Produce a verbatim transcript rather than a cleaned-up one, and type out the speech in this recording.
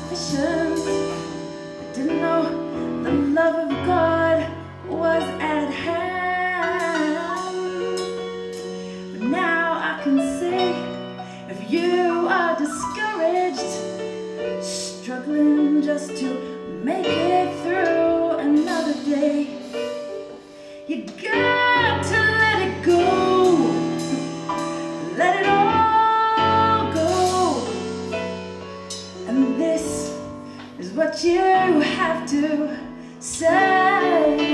sufficient. I didn't know the love of God was at hand. But now I can say, if you are discouraged, struggling just to make it through another day, you got to let it go. Let it all go. And this is what you have to say.